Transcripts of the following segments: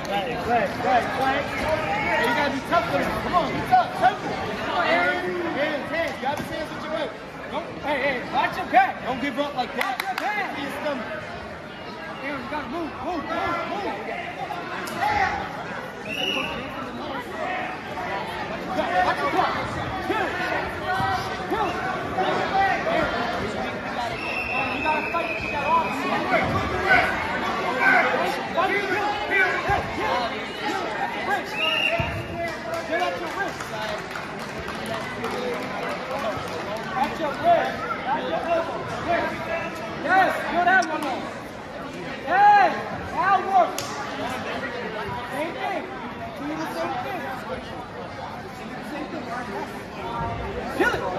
Right. Hey, you gotta be tough with him. Come on, be tough. Come on, Aaron. Aaron's hands. You got his hands with your way. Hey, watch your back. Don't give up like that. Watch your back. His stomach. Aaron, you gotta move. Watch your back. Kill it. You gotta fight with that arm. Get up your wrist. At your wrist. At your elbow. Yes, do that one more. Hey, now work. Same thing. Do the same thing. Kill it.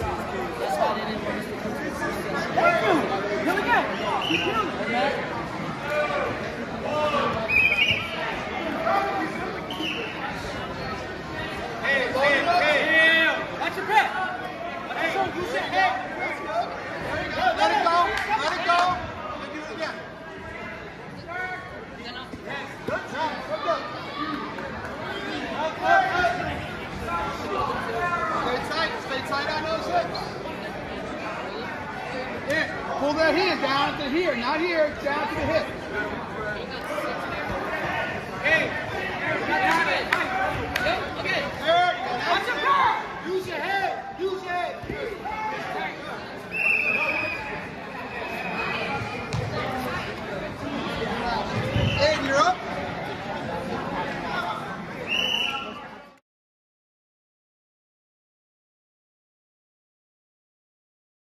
Thank you. Kill again. Keep killing it. Hey, watch your back. Use your head. Let it go. Do it again. Good job. Stay tight on those hips. Here, pull that hand down to here, not here, down to the hip. Hey, got it. Okay. There you go. Watch your back. Use your head.